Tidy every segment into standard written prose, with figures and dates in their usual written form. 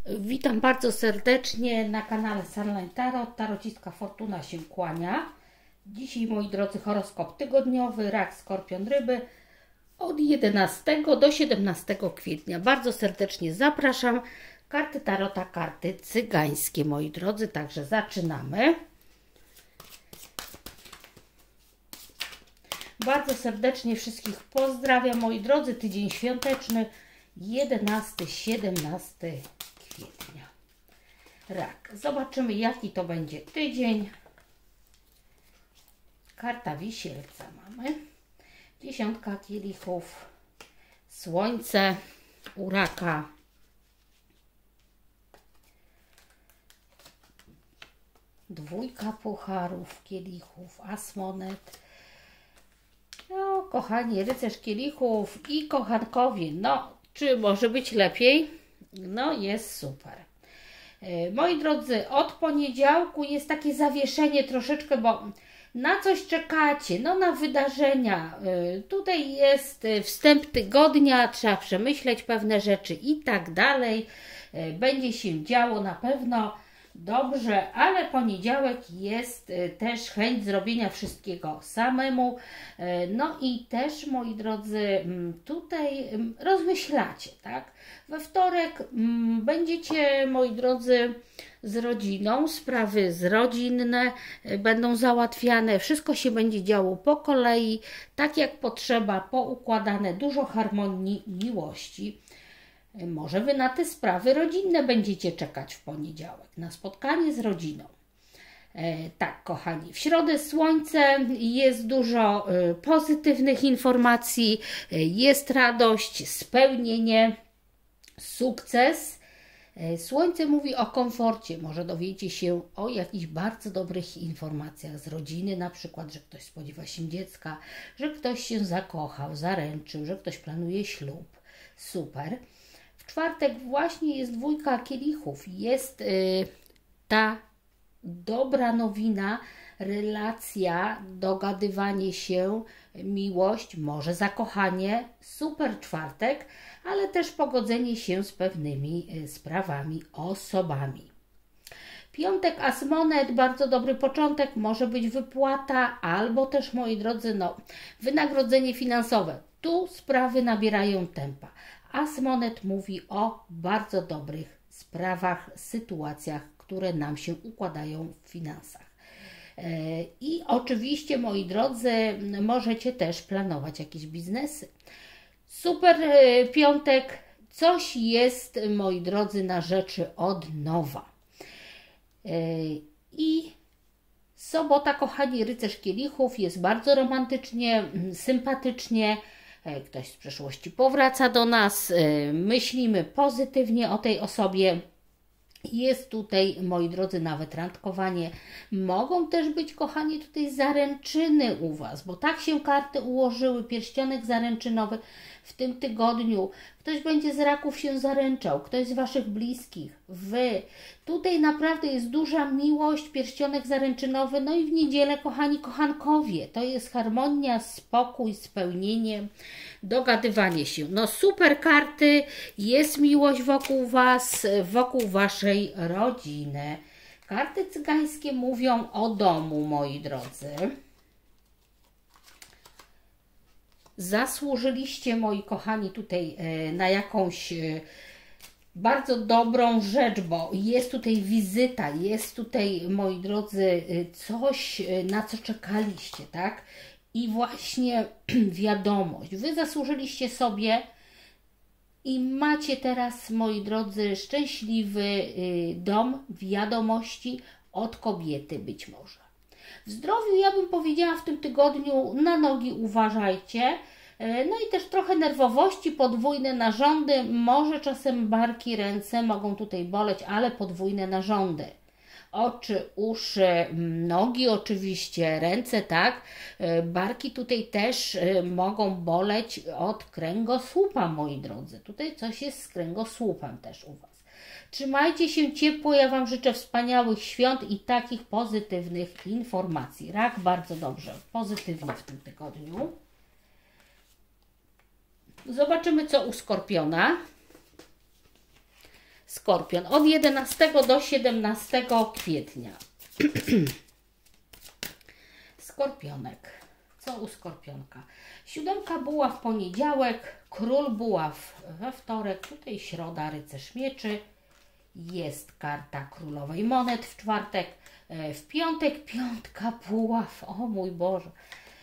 Witam bardzo serdecznie na kanale Sunline Tarot. Tarociska Fortuna się kłania. Dzisiaj, moi drodzy, horoskop tygodniowy, rak, skorpion, ryby od 11 do 17 kwietnia. Bardzo serdecznie zapraszam. Karty tarota, karty cygańskie, moi drodzy, także zaczynamy. Bardzo serdecznie wszystkich pozdrawiam, moi drodzy. Tydzień świąteczny 11-17 kwietnia. Rak. Zobaczymy, jaki to będzie tydzień. Karta wisielca mamy. 10 kielichów. Słońce u raka. Dwójka pucharów, kielichów, as monet. No, kochani, rycerz kielichów i kochankowie. No, czy może być lepiej? No, jest super. Moi drodzy, od poniedziałku jest takie zawieszenie troszeczkę, bo na coś czekacie, no na wydarzenia. Tutaj jest wstęp tygodnia, trzeba przemyśleć pewne rzeczy i tak dalej. Będzie się działo na pewno dobrze, ale poniedziałek jest też chęć zrobienia wszystkiego samemu. No i też, moi drodzy, tutaj rozmyślacie, tak? We wtorek będziecie, moi drodzy, z rodziną, sprawy rodzinne będą załatwiane, wszystko się będzie działo po kolei, tak jak potrzeba, poukładane, dużo harmonii, miłości. Może Wy na te sprawy rodzinne będziecie czekać w poniedziałek, na spotkanie z rodziną. Tak, kochani, w środę słońce, jest dużo pozytywnych informacji, jest radość, spełnienie, sukces. Słońce mówi o komforcie, może dowiecie się o jakichś bardzo dobrych informacjach z rodziny, na przykład, że ktoś spodziewa się dziecka, że ktoś się zakochał, zaręczył, że ktoś planuje ślub. Super. W czwartek właśnie jest dwójka kielichów, jest ta dobra nowina, relacja, dogadywanie się, miłość, może zakochanie, super czwartek, ale też pogodzenie się z pewnymi sprawami, osobami. Piątek, as monet, bardzo dobry początek, może być wypłata, albo też, moi drodzy, no, wynagrodzenie finansowe. Tu sprawy nabierają tempa. As monet mówi o bardzo dobrych sprawach, sytuacjach, które nam się układają w finansach. I oczywiście, moi drodzy, możecie też planować jakieś biznesy. Super piątek, coś jest, moi drodzy, na rzeczy od nowa. I sobota, kochani, rycerz kielichów, jest bardzo romantycznie, sympatycznie. Ktoś z przeszłości powraca do nas, myślimy pozytywnie o tej osobie. Jest tutaj, moi drodzy, nawet randkowanie. Mogą też być, kochani, tutaj zaręczyny u Was, bo tak się karty ułożyły, pierścionek zaręczynowy w tym tygodniu. Ktoś będzie z raków się zaręczał, ktoś z Waszych bliskich, Wy. Tutaj naprawdę jest duża miłość, pierścionek zaręczynowy. No i w niedzielę, kochani, kochankowie. To jest harmonia, spokój, spełnienie, dogadywanie się. No super karty, jest miłość wokół Was, wokół Waszej rodziny. Karty cygańskie mówią o domu, moi drodzy. Zasłużyliście, moi kochani, tutaj na jakąś bardzo dobrą rzecz, bo jest tutaj wizyta, jest tutaj, moi drodzy, coś, na co czekaliście, tak? I właśnie wiadomość. Wy zasłużyliście sobie i macie teraz, moi drodzy, szczęśliwy dom, wiadomości od kobiety być może. W zdrowiu, ja bym powiedziała, w tym tygodniu na nogi uważajcie. No i też trochę nerwowości, podwójne narządy, może czasem barki, ręce mogą tutaj boleć, ale podwójne narządy. Oczy, uszy, nogi oczywiście, ręce, tak. Barki tutaj też mogą boleć od kręgosłupa, moi drodzy. Tutaj coś jest z kręgosłupem też u Was. Trzymajcie się ciepło, ja Wam życzę wspaniałych świąt i takich pozytywnych informacji. Rak bardzo dobrze, pozytywnie w tym tygodniu. Zobaczymy, co u Skorpiona. Skorpion od 11 do 17 kwietnia. Skorpionek. Co u Skorpionka? 7 buław w poniedziałek, król buław we wtorek, tutaj środa, rycerz mieczy. Jest karta królowej monet w czwartek, w piątek 5 buław, o mój Boże.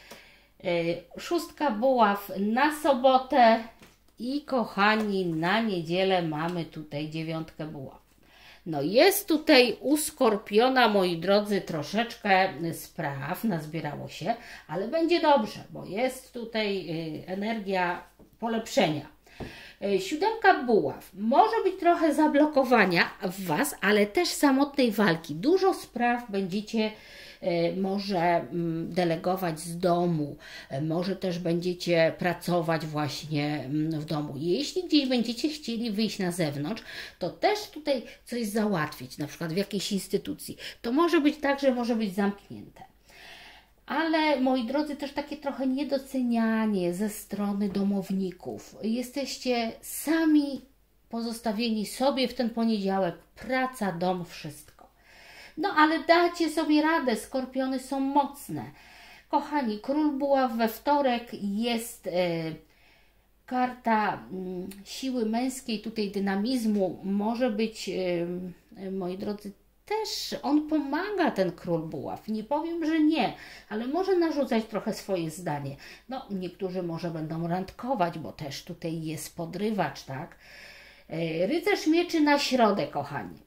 6 buław na sobotę i kochani, na niedzielę mamy tutaj 9 buław. No jest tutaj u Skorpiona, moi drodzy, troszeczkę spraw nazbierało się, ale będzie dobrze, bo jest tutaj energia polepszenia. 7 buław. Może być trochę zablokowania w Was, ale też samotnej walki. Dużo spraw będziecie może delegować z domu, może też będziecie pracować właśnie w domu. Jeśli gdzieś będziecie chcieli wyjść na zewnątrz, to też tutaj coś załatwić, na przykład w jakiejś instytucji. To może być tak, że może być zamknięte. Ale moi drodzy, też takie trochę niedocenianie ze strony domowników. Jesteście sami pozostawieni sobie w ten poniedziałek. Praca, dom, wszystko. No ale dacie sobie radę, Skorpiony są mocne. Kochani, król buław we wtorek jest karta siły męskiej, tutaj dynamizmu. Może być, moi drodzy, też on pomaga, ten król buław. Nie powiem, że nie, ale może narzucać trochę swoje zdanie. No, niektórzy może będą randkować, bo też tutaj jest podrywacz, tak? Rycerz mieczy na środę, kochani.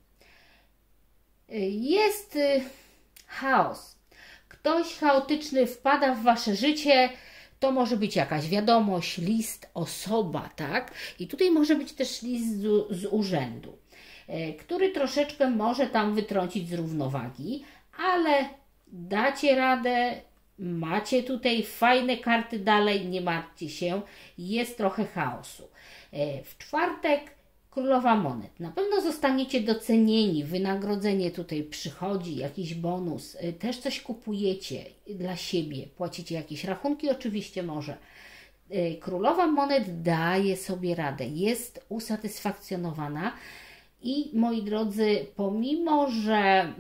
Jest chaos. Ktoś chaotyczny wpada w Wasze życie. To może być jakaś wiadomość, list, osoba, tak? I tutaj może być też list z urzędu, który troszeczkę może tam wytrącić z równowagi, ale dacie radę, macie tutaj fajne karty dalej, nie martwcie się, jest trochę chaosu. W czwartek królowa monet. Na pewno zostaniecie docenieni, wynagrodzenie tutaj przychodzi, jakiś bonus, też coś kupujecie dla siebie, płacicie jakieś rachunki, oczywiście może. Królowa monet daje sobie radę, jest usatysfakcjonowana. I moi drodzy, pomimo że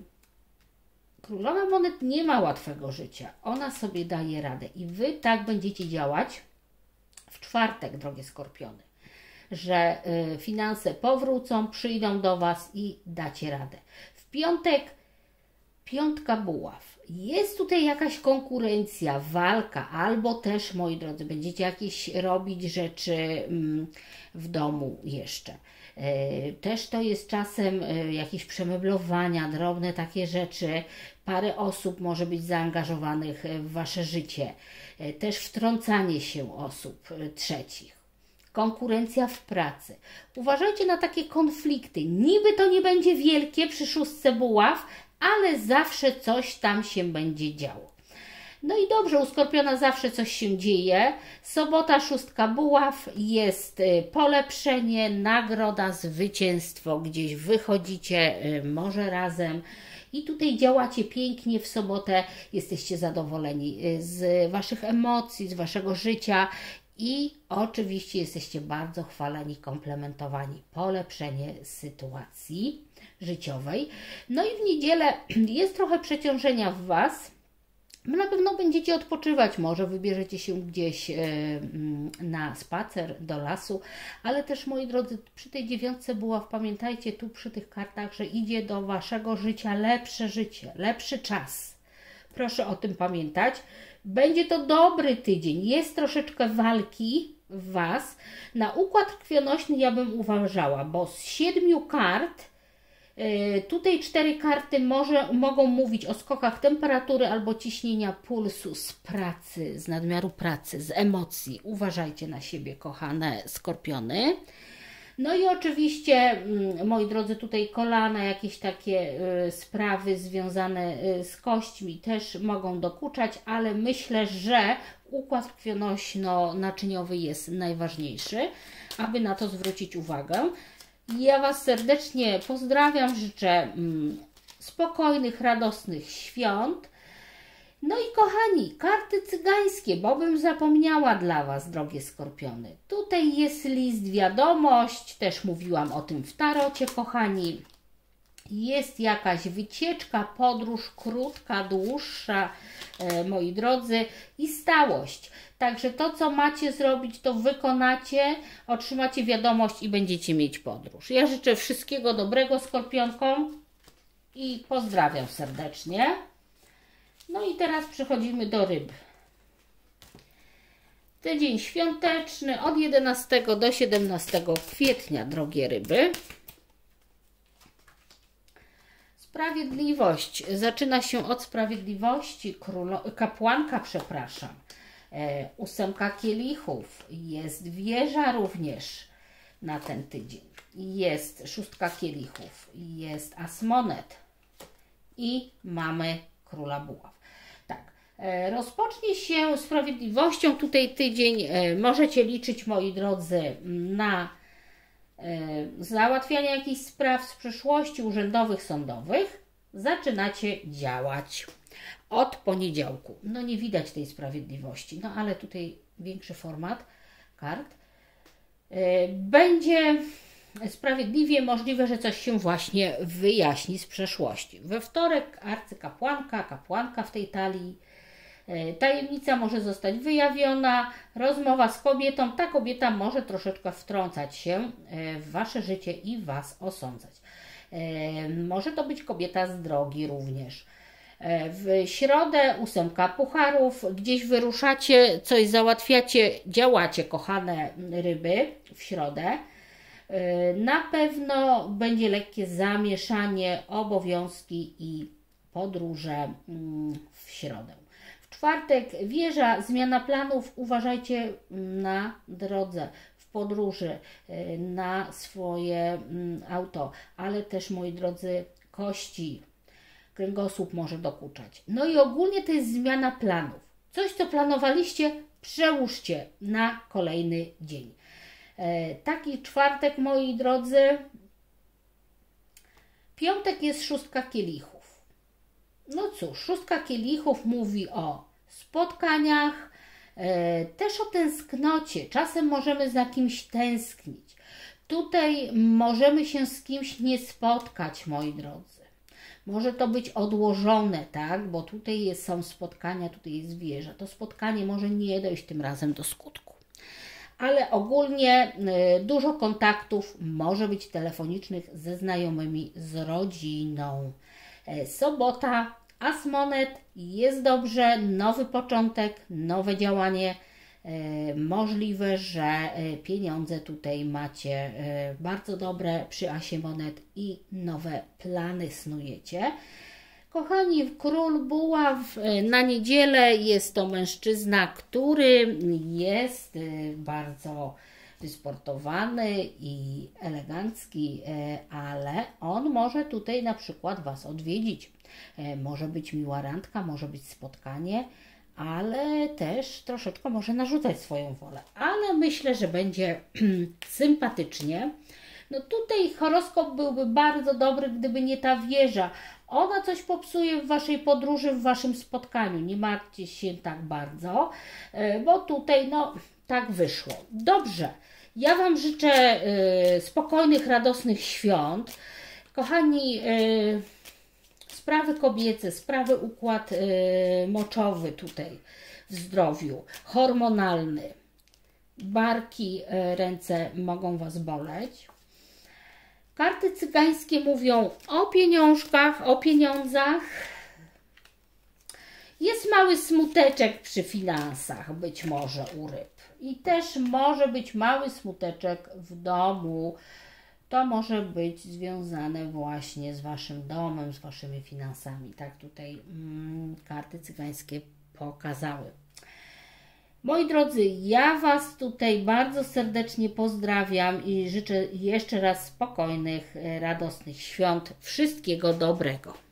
królowa monet nie ma łatwego życia, ona sobie daje radę i Wy tak będziecie działać w czwartek, drogie Skorpiony, że finanse powrócą, przyjdą do Was i dacie radę. W piątek 5 buław. Jest tutaj jakaś konkurencja, walka, albo też, moi drodzy, będziecie jakieś robić rzeczy w domu jeszcze. Też to jest czasem jakieś przemeblowania, drobne takie rzeczy. Parę osób może być zaangażowanych w Wasze życie. Też wtrącanie się osób trzecich. Konkurencja w pracy. Uważajcie na takie konflikty. Niby to nie będzie wielkie przy 6 buław, ale zawsze coś tam się będzie działo. No i dobrze, u Skorpiona zawsze coś się dzieje. Sobota 6 buław, jest polepszenie, nagroda, zwycięstwo. Gdzieś wychodzicie, może razem. I tutaj działacie pięknie w sobotę, jesteście zadowoleni z Waszych emocji, z Waszego życia. I oczywiście jesteście bardzo chwaleni, komplementowani. Polepszenie sytuacji życiowej. No i w niedzielę jest trochę przeciążenia w Was. Na pewno będziecie odpoczywać, może wybierzecie się gdzieś na spacer do lasu, ale też, moi drodzy, przy tej 9 buław pamiętajcie tu przy tych kartach, że idzie do Waszego życia lepsze życie, lepszy czas. Proszę o tym pamiętać. Będzie to dobry tydzień, jest troszeczkę walki w Was. Na układ krwionośny ja bym uważała, bo z 7 kart, tutaj 4 karty mogą mówić o skokach temperatury albo ciśnienia pulsu z pracy, z nadmiaru pracy, z emocji. Uważajcie na siebie, kochane Skorpiony. No i oczywiście, moi drodzy, tutaj kolana, jakieś takie sprawy związane z kośćmi też mogą dokuczać, ale myślę, że układ krwionośno-naczyniowy jest najważniejszy, aby na to zwrócić uwagę. Ja Was serdecznie pozdrawiam, życzę spokojnych, radosnych świąt. No i kochani, karty cygańskie, bo bym zapomniała dla Was, drogie skorpiony. Tutaj jest list, wiadomość, też mówiłam o tym w tarocie, kochani. Jest jakaś wycieczka, podróż krótka, dłuższa, moi drodzy, i stałość. Także to, co macie zrobić, to wykonacie, otrzymacie wiadomość i będziecie mieć podróż. Ja życzę wszystkiego dobrego skorpionkom i pozdrawiam serdecznie. No i teraz przechodzimy do ryb. Tydzień świąteczny od 11 do 17 kwietnia, drogie ryby. Sprawiedliwość. Zaczyna się od sprawiedliwości. Kapłanka, przepraszam. 8 kielichów. Jest wieża również na ten tydzień. Jest 6 kielichów. Jest as monet. I mamy króla buław. Tak. Rozpocznie się sprawiedliwością. Tutaj tydzień możecie liczyć, moi drodzy, na załatwianie jakichś spraw z przeszłości urzędowych, sądowych. Zaczynacie działać od poniedziałku. No nie widać tej sprawiedliwości, no ale tutaj większy format kart. Będzie sprawiedliwie, możliwe, że coś się właśnie wyjaśni z przeszłości. We wtorek arcykapłanka, kapłanka w tej talii. Tajemnica może zostać wyjawiona, rozmowa z kobietą. Ta kobieta może troszeczkę wtrącać się w Wasze życie i Was osądzać. Może to być kobieta z drogi również. W środę 8 pucharów, gdzieś wyruszacie, coś załatwiacie, działacie, kochane ryby, w środę. Na pewno będzie lekkie zamieszanie, obowiązki i podróże w środę. W czwartek wieża, zmiana planów, uważajcie na drodze, w podróży, na swoje auto, ale też, moi drodzy, kości, kręgosłup może dokuczać. No i ogólnie to jest zmiana planów. Coś, co planowaliście, przełóżcie na kolejny dzień. Taki czwartek, moi drodzy. Piątek jest 6 kielichów. No cóż, 6 kielichów mówi o spotkaniach, też o tęsknocie. Czasem możemy za kimś tęsknić. Tutaj możemy się z kimś nie spotkać, moi drodzy. Może to być odłożone, tak? Bo tutaj są spotkania, tutaj jest wieża. To spotkanie może nie dojść tym razem do skutku. Ale ogólnie dużo kontaktów może być telefonicznych ze znajomymi, z rodziną. Sobota, as monet, jest dobrze, nowy początek, nowe działanie. Możliwe, że pieniądze tutaj macie bardzo dobre przy asie monet i nowe plany snujecie. Kochani, król buław na niedzielę jest to mężczyzna, który jest bardzo wysportowany i elegancki, ale on może tutaj na przykład Was odwiedzić. Może być miła randka, może być spotkanie, ale też troszeczkę może narzucać swoją wolę. Ale myślę, że będzie sympatycznie. No tutaj horoskop byłby bardzo dobry, gdyby nie ta wieża. Ona coś popsuje w Waszej podróży, w Waszym spotkaniu. Nie martwcie się tak bardzo, bo tutaj no tak wyszło. Dobrze, ja Wam życzę spokojnych, radosnych świąt. Kochani, sprawy kobiece, sprawy układ moczowy tutaj w zdrowiu, hormonalny. Barki, ręce mogą Was boleć. Karty cygańskie mówią o pieniążkach, o pieniądzach. Jest mały smuteczek przy finansach, być może u ryb. I też może być mały smuteczek w domu. To może być związane właśnie z Waszym domem, z Waszymi finansami. Tak tutaj karty cygańskie pokazały. Moi drodzy, ja Was tutaj bardzo serdecznie pozdrawiam i życzę jeszcze raz spokojnych, radosnych świąt. Wszystkiego dobrego.